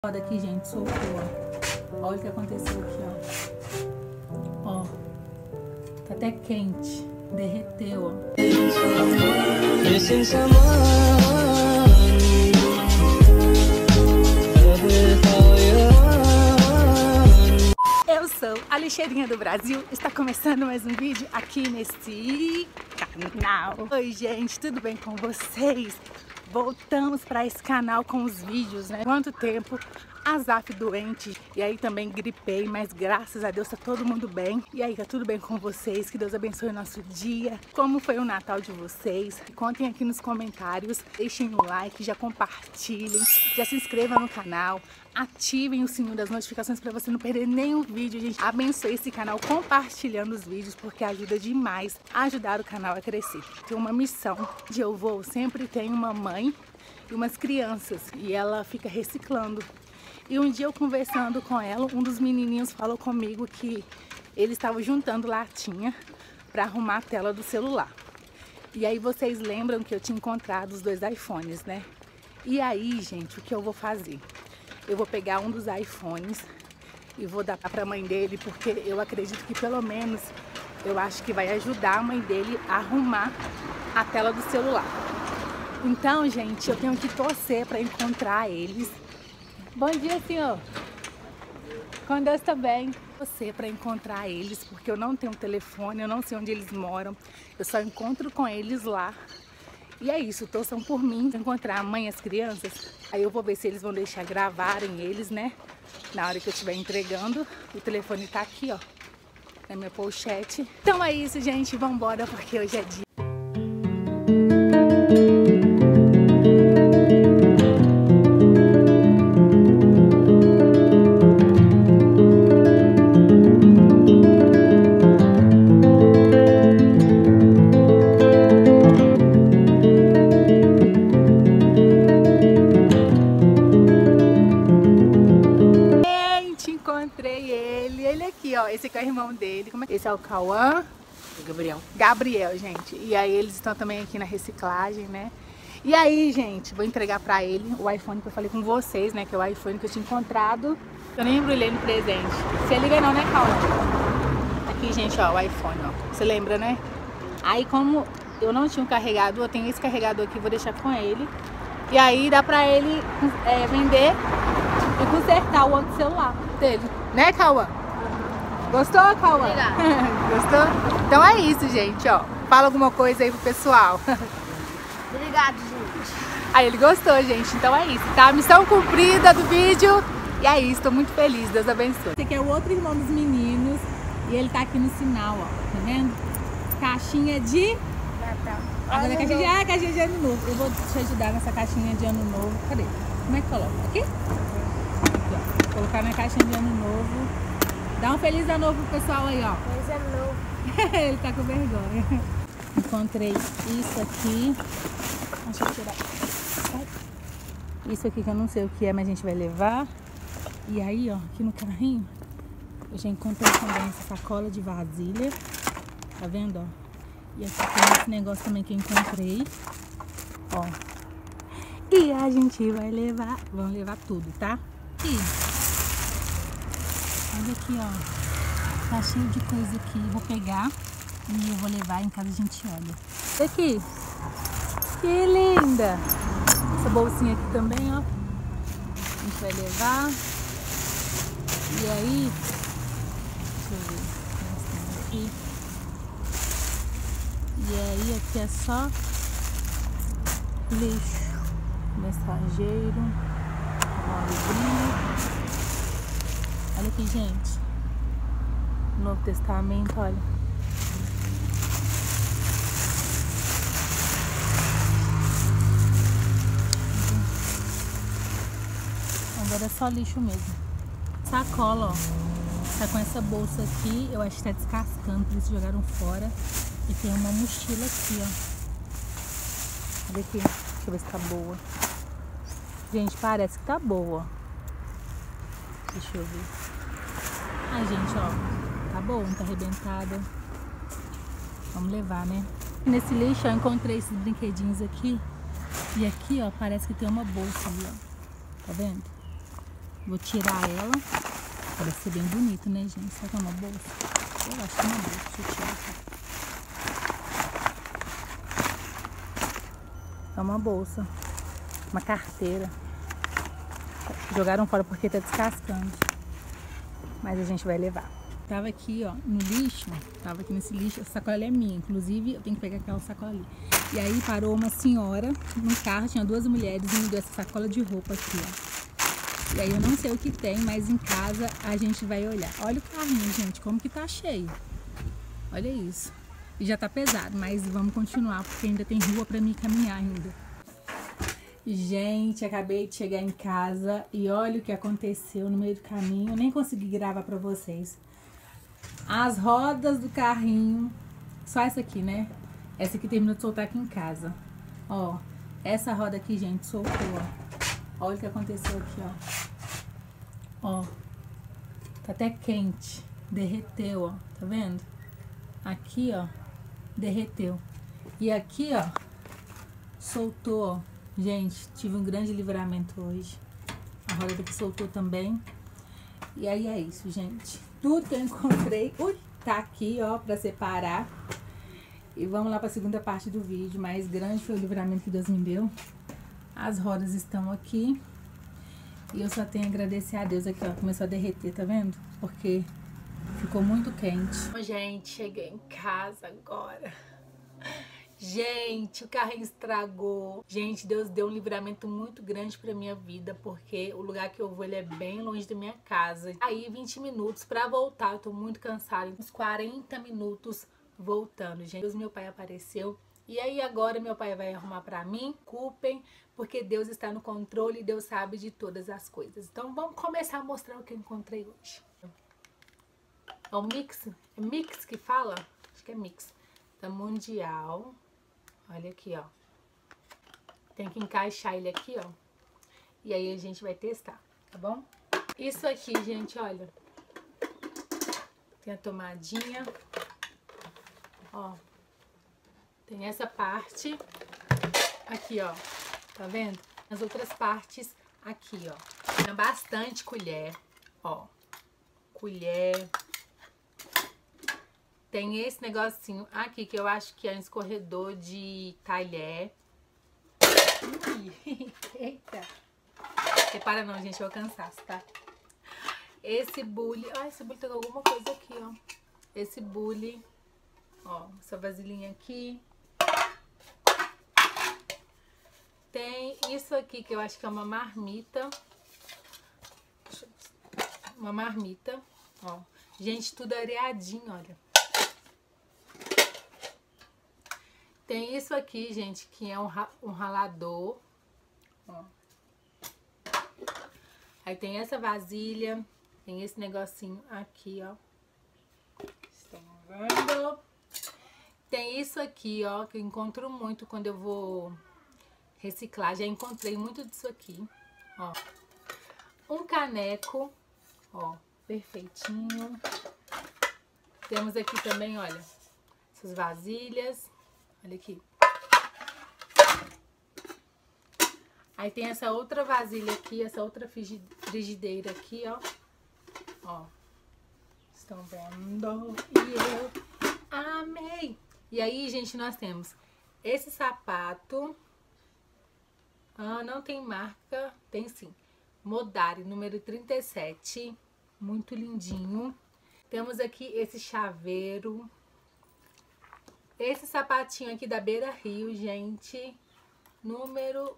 Olha aqui, gente, soltou, ó. Olha o que aconteceu aqui, ó. Ó. Tá até quente. Derreteu, ó. Eu sou a lixeirinha do Brasil. Está começando mais um vídeo aqui nesse canal. Oi, gente, tudo bem com vocês? Voltamos para esse canal com os vídeos, né? Quanto tempo? Azaf doente, e aí também gripei, mas graças a Deus tá todo mundo bem. E aí, tá tudo bem com vocês? Que Deus abençoe o nosso dia. Como foi o Natal de vocês? Contem aqui nos comentários, deixem o like, já compartilhem, já se inscrevam no canal, ativem o sininho das notificações para você não perder nenhum vídeo, gente. Abençoe esse canal compartilhando os vídeos, porque ajuda demais a ajudar o canal a crescer. Tem uma missão de eu vou, sempre tem uma mãe e umas crianças, e ela fica reciclando. E um dia eu conversando com ela, um dos menininhos falou comigo que ele estava juntando latinha para arrumar a tela do celular. E aí vocês lembram que eu tinha encontrado os 2 iPhones, né? E aí, gente, o que eu vou fazer? Eu vou pegar um dos iPhones e vou dar para a mãe dele, porque eu acredito que pelo menos, eu acho que vai ajudar a mãe dele a arrumar a tela do celular. Então, gente, eu tenho que torcer para encontrar eles. Bom dia, senhor. Com Deus também. Você para encontrar eles, porque eu não tenho telefone, eu não sei onde eles moram. Eu só encontro com eles lá. E é isso, torçam por mim, encontrar a mãe e as crianças. Aí eu vou ver se eles vão deixar gravarem eles, né? Na hora que eu estiver entregando. O telefone tá aqui, ó, na minha pochete. Então é isso, gente. Vambora, porque hoje é dia. Esse aqui é o irmão dele. Como é? Esse é o Cauã. Gabriel, gente. E aí eles estão também aqui na reciclagem, né? E aí, gente, vou entregar pra ele o iPhone que eu falei com vocês, né? Que é o iPhone que eu tinha encontrado. Eu nem embrulhei no presente. Você liga não, né, Cauã? Aqui, gente, ó, o iPhone, ó. Você lembra, né? Aí, como eu não tinha um carregador, eu tenho esse carregador aqui, vou deixar com ele. E aí dá pra ele vender e consertar o outro celular dele. Né, Cauã? Gostou, Cauã? Obrigada. Gostou? Então é isso, gente, ó. Fala alguma coisa aí pro pessoal. Obrigado, gente. Aí ele gostou, gente. Então é isso, tá? Missão cumprida do vídeo. E é isso, tô muito feliz. Deus abençoe. Esse aqui é o outro irmão dos meninos. E ele tá aqui no sinal, ó. Tá vendo? Caixinha de... Natal. Agora caixinha de ano novo. Eu vou te ajudar nessa caixinha de ano novo. Cadê? Como é que coloca? Aqui? Aqui, ó. Vou colocar na caixinha de ano novo. Dá um feliz ano novo pro pessoal aí, ó. Feliz ano novo. Ele tá com vergonha. Encontrei isso aqui. Deixa eu tirar. Isso aqui que eu não sei o que é, mas a gente vai levar. E aí, ó, aqui no carrinho, eu já encontrei também essa sacola de vasilha. Tá vendo, ó? E aqui tem esse negócio também que eu encontrei. Ó. E a gente vai levar. Vamos levar tudo, tá? E olha aqui, ó. Tá cheio de coisa aqui. Vou pegar e eu vou levar em casa, a gente olha. Olha aqui. Que linda! Essa bolsinha aqui também, ó. A gente vai levar. E aí, deixa eu ver. Aqui. E aí, aqui é só lixo. Mensageiro. Ó, livrinho. Olha aqui, gente. Novo Testamento, olha. Agora é só lixo mesmo. Sacola, ó. Tá com essa bolsa aqui. Eu acho que tá descascando, por isso jogaram fora. E tem uma mochila aqui, ó. Olha aqui. Deixa eu ver se tá boa. Gente, parece que tá boa, ó. Deixa eu ver. Ai, gente, ó. Tá bom, tá arrebentada. Vamos levar, né? Nesse lixo eu encontrei esses brinquedinhos aqui. E aqui, ó, parece que tem uma bolsa ali, ó. Tá vendo? Vou tirar ela. Parece ser bem bonito, né, gente? Será que é uma bolsa? Eu acho que é uma bolsa. Deixa eu tirar aqui. É uma bolsa. Uma carteira. Jogaram fora porque tá descascando. Mas a gente vai levar. Tava aqui, ó, no lixo. Tava aqui nesse lixo. Essa sacola é minha. Inclusive, eu tenho que pegar aquela sacola ali. E aí parou uma senhora no carro. Tinha 2 mulheres e me deu essa sacola de roupa aqui, ó. E aí eu não sei o que tem, mas em casa a gente vai olhar. Olha o carrinho, gente, como que tá cheio. Olha isso. E já tá pesado, mas vamos continuar porque ainda tem rua pra mim caminhar ainda. Gente, acabei de chegar em casa e olha o que aconteceu no meio do caminho. Nem consegui gravar pra vocês. As rodas do carrinho, só essa aqui, né? Essa aqui terminou de soltar aqui em casa. Ó, essa roda aqui, gente, soltou, ó. Olha o que aconteceu aqui, ó. Ó, tá até quente. Derreteu, ó. Tá vendo? Aqui, ó, derreteu. E aqui, ó, soltou, ó. Gente, tive um grande livramento hoje. A roda daqui soltou também. E aí é isso, gente. Tudo que eu encontrei, tá aqui, ó, pra separar. E vamos lá pra segunda parte do vídeo. Mais grande foi o livramento que Deus me deu. As rodas estão aqui. E eu só tenho a agradecer a Deus aqui, ó. Começou a derreter, tá vendo? Porque ficou muito quente. Gente, cheguei em casa agora. Gente, o carrinho estragou. Gente, Deus deu um livramento muito grande pra minha vida, porque o lugar que eu vou, ele é bem longe da minha casa. Aí, 20 minutos pra voltar, eu tô muito cansada. Uns 40 minutos voltando, gente. Deus, meu pai apareceu. E aí, agora, meu pai vai arrumar pra mim. Culpem, porque Deus está no controle e Deus sabe de todas as coisas. Então, vamos começar a mostrar o que eu encontrei hoje. É o mix? É mix que fala? Acho que é mix. Da Mundial. Olha aqui, ó. Tem que encaixar ele aqui, ó. E aí a gente vai testar, tá bom? Isso aqui, gente, olha. Tem a tomadinha. Ó. Tem essa parte. Aqui, ó. Tá vendo? As outras partes aqui, ó. Tem bastante colher, ó. Colher. Tem esse negocinho aqui, que eu acho que é um escorredor de talher. Eita. Repara não, gente, eu cansaço, tá? Esse bule... Ah, esse bule tem alguma coisa aqui, ó. Esse bule... Ó, essa vasilhinha aqui. Tem isso aqui, que eu acho que é uma marmita. Uma marmita, ó. Gente, tudo areadinho, olha. Tem isso aqui, gente, que é um ralador. Ó. Aí tem essa vasilha. Tem esse negocinho aqui, ó. Estão vendo? Tem isso aqui, ó, que eu encontro muito quando eu vou reciclar. Já encontrei muito disso aqui, ó. Um caneco, ó, perfeitinho. Temos aqui também, olha, essas vasilhas. Olha aqui. Aí tem essa outra vasilha aqui, essa outra frigideira aqui, ó. Ó. Estão vendo? E eu amei! E aí, gente, nós temos esse sapato. Ah, não tem marca. Tem sim. Modari, número 37. Muito lindinho. Temos aqui esse chaveiro. Esse sapatinho aqui da Beira Rio, gente, número,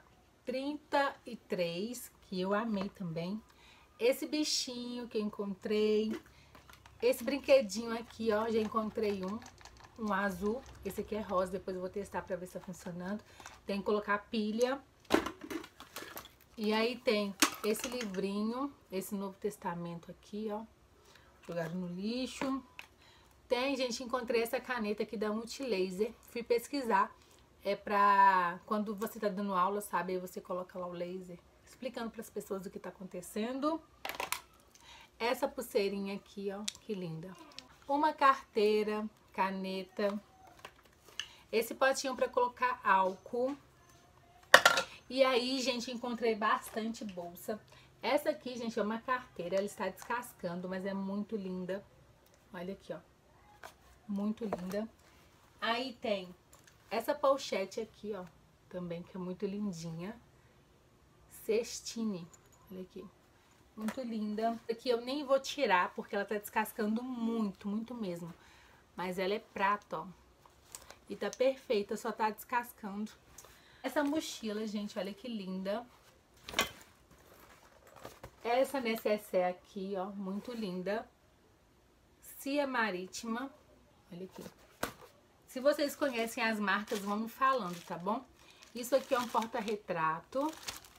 33, que eu amei também. Esse bichinho que eu encontrei. Esse brinquedinho aqui, ó, já encontrei um azul. Esse aqui é rosa, depois eu vou testar pra ver se tá funcionando. Tem que colocar pilha. E aí tem esse livrinho, esse Novo Testamento aqui, ó, jogado no lixo. Tem, gente, encontrei essa caneta aqui da Multilaser. Fui pesquisar. É pra quando você tá dando aula, sabe? Aí você coloca lá o laser, explicando pras pessoas o que tá acontecendo. Essa pulseirinha aqui, ó, que linda. Uma carteira, caneta. Esse potinho pra colocar álcool. E aí, gente, encontrei bastante bolsa. Essa aqui, gente, é uma carteira. Ela está descascando, mas é muito linda. Olha aqui, ó. Muito linda. Aí tem essa pochete aqui, ó. Também, que é muito lindinha. Cestine. Olha aqui. Muito linda. Aqui eu nem vou tirar, porque ela tá descascando muito, muito mesmo. Mas ela é prata, ó. E tá perfeita, só tá descascando. Essa mochila, gente, olha que linda. Essa necessaire aqui, ó, muito linda. Cia Marítima. Olha aqui. Se vocês conhecem as marcas, vão me falando, tá bom? Isso aqui é um porta-retrato.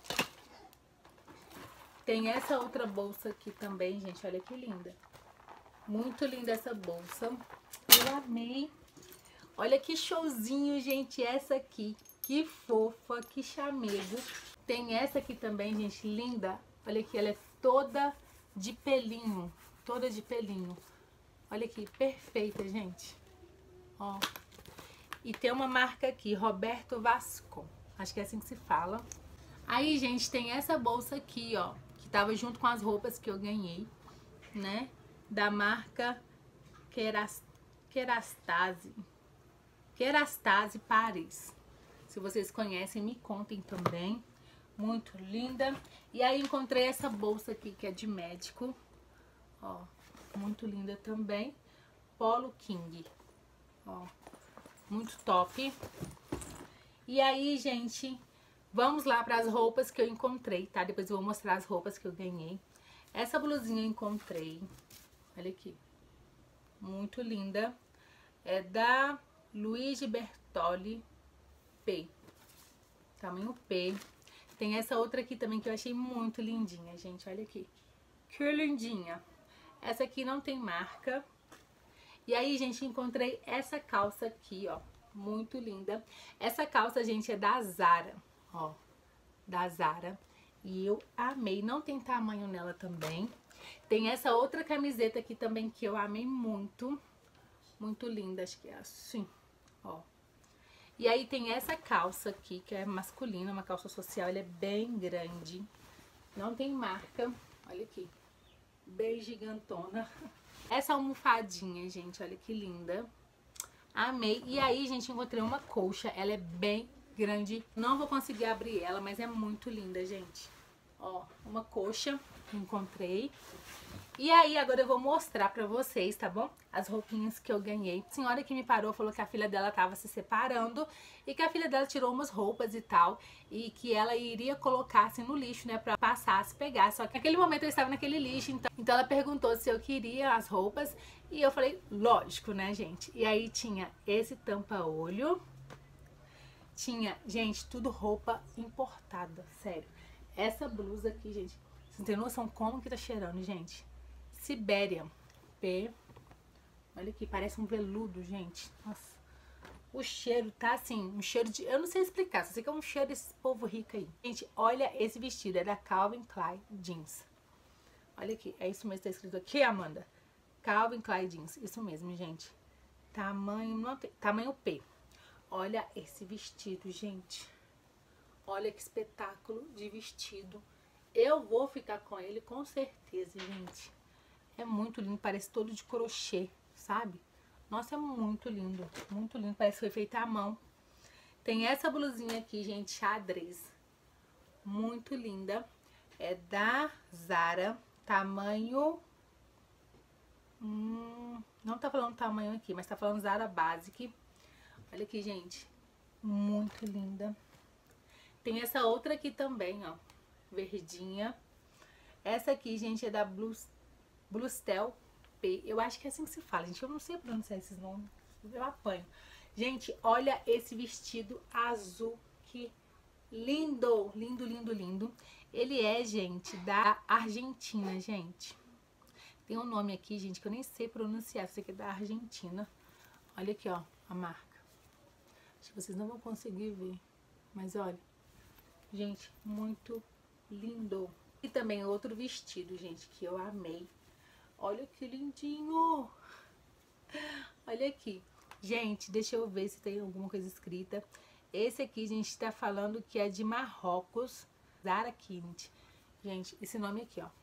Tem essa outra bolsa aqui também, gente, olha que linda. Muito linda essa bolsa. Eu amei. Olha que showzinho, gente, essa aqui. Que fofa, que chamego. Tem essa aqui também, gente, linda. Olha aqui, ela é toda de pelinho. Toda de pelinho. Olha aqui, perfeita, gente. Ó. E tem uma marca aqui, Roberto Vasco. Acho que é assim que se fala. Aí, gente, tem essa bolsa aqui, ó. Que tava junto com as roupas que eu ganhei, né? Da marca Kerastase Paris. Se vocês conhecem, me contem também. Muito linda. E aí encontrei essa bolsa aqui, que é de médico. Ó, muito linda também. Polo King. Ó, muito top. E aí, gente, vamos lá para as roupas que eu encontrei, tá? Depois eu vou mostrar as roupas que eu ganhei. Essa blusinha eu encontrei. Olha aqui. Muito linda. É da Luigi Bertoli P. Tamanho P. Tem essa outra aqui também que eu achei muito lindinha, gente. Olha aqui. Que lindinha. Essa aqui não tem marca. E aí, gente, encontrei essa calça aqui, ó. Muito linda. Essa calça, gente, é da Zara. Ó. Da Zara. E eu amei. Não tem tamanho nela também. Tem essa outra camiseta aqui também que eu amei muito. Muito linda. Acho que é assim. Ó. E aí tem essa calça aqui, que é masculina, uma calça social, ela é bem grande. Não tem marca, olha aqui, bem gigantona. Essa almofadinha, gente, olha que linda. Amei. E aí, gente, encontrei uma colcha, ela é bem grande. Não vou conseguir abrir ela, mas é muito linda, gente. Ó, uma colcha que encontrei. E aí, agora eu vou mostrar pra vocês, tá bom? As roupinhas que eu ganhei. A senhora que me parou falou que a filha dela tava se separando e que a filha dela tirou umas roupas e tal, e que ela iria colocar assim no lixo, né, pra passar, se pegar. Só que naquele momento eu estava naquele lixo, então ela perguntou se eu queria as roupas e eu falei, lógico, né, gente? E aí tinha esse tampa-olho, tinha, gente, tudo roupa importada, sério. Essa blusa aqui, gente, vocês não tem noção como que tá cheirando, gente? Sibéria P. Olha aqui, parece um veludo, gente. Nossa. O cheiro tá assim, um cheiro de... Eu não sei explicar, só sei que é um cheiro desse povo rico aí. Gente, olha esse vestido, é da Calvin Klein Jeans. Olha aqui, é isso mesmo que tá escrito aqui, Amanda. Calvin Klein Jeans, isso mesmo, gente. Tamanho, não tem, tamanho P. Olha esse vestido, gente. Olha que espetáculo de vestido. Eu vou ficar com ele com certeza, gente. É muito lindo, parece todo de crochê, sabe? Nossa, é muito lindo, parece que foi feito à mão. Tem essa blusinha aqui, gente, xadrez. Muito linda. É da Zara, tamanho... não tá falando tamanho aqui, mas tá falando Zara Basic. Olha aqui, gente, muito linda. Tem essa outra aqui também, ó, verdinha. Essa aqui, gente, é da Blustel P. Eu acho que é assim que se fala, gente. Eu não sei pronunciar esses nomes. Eu apanho. Gente, olha esse vestido azul. Que lindo. Lindo, lindo, lindo. Ele é, gente, da Argentina, gente. Tem um nome aqui, gente, que eu nem sei pronunciar. Isso aqui é da Argentina. Olha aqui, ó, a marca. Acho que vocês não vão conseguir ver. Mas olha. Gente, muito lindo. E também outro vestido, gente, que eu amei. Olha que lindinho. Olha aqui. Gente, deixa eu ver se tem alguma coisa escrita. Esse aqui, gente, tá falando que é de Marrocos. Zara Kint. Gente, esse nome aqui, ó.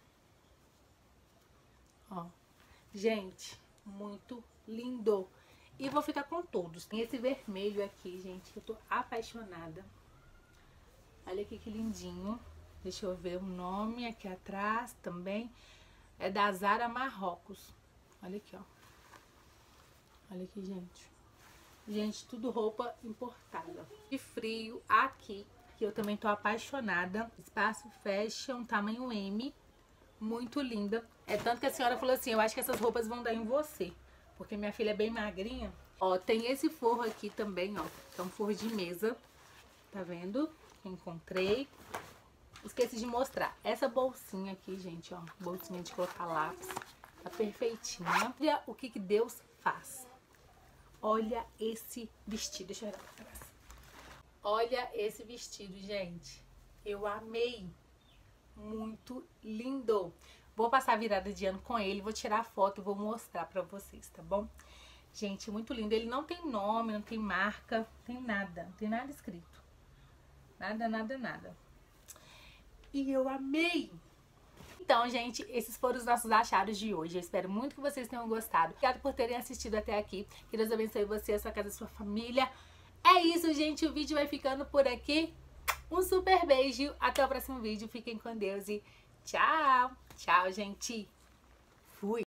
Ó. Gente, muito lindo. E vou ficar com todos. Tem esse vermelho aqui, gente, que eu tô apaixonada. Olha aqui que lindinho. Deixa eu ver o nome aqui atrás também. É da Zara Marrocos. Olha aqui, ó. Olha aqui, gente. Gente, tudo roupa importada. De frio aqui, que eu também tô apaixonada. Espaço Fashion, tamanho M. Muito linda. É tanto que a senhora falou assim, eu acho que essas roupas vão dar em você. Porque minha filha é bem magrinha. Ó, tem esse forro aqui também, ó. Que é um forro de mesa. Tá vendo? Encontrei. Esqueci de mostrar. Essa bolsinha aqui, gente, ó. Bolsinha de colocar lápis. Tá perfeitinha. Olha o que Deus faz. Olha esse vestido. Deixa eu olhar pra trás. Olha esse vestido, gente. Eu amei. Muito lindo. Vou passar a virada de ano com ele. Vou tirar a foto e vou mostrar pra vocês, tá bom? Gente, muito lindo. Ele não tem nome, não tem marca, não tem nada. Não tem nada escrito. Nada, nada, nada. E eu amei! Então, gente, esses foram os nossos achados de hoje. Eu espero muito que vocês tenham gostado. Obrigada por terem assistido até aqui. Que Deus abençoe você, a sua casa, a sua família. É isso, gente. O vídeo vai ficando por aqui. Um super beijo. Até o próximo vídeo. Fiquem com Deus e tchau! Tchau, gente! Fui!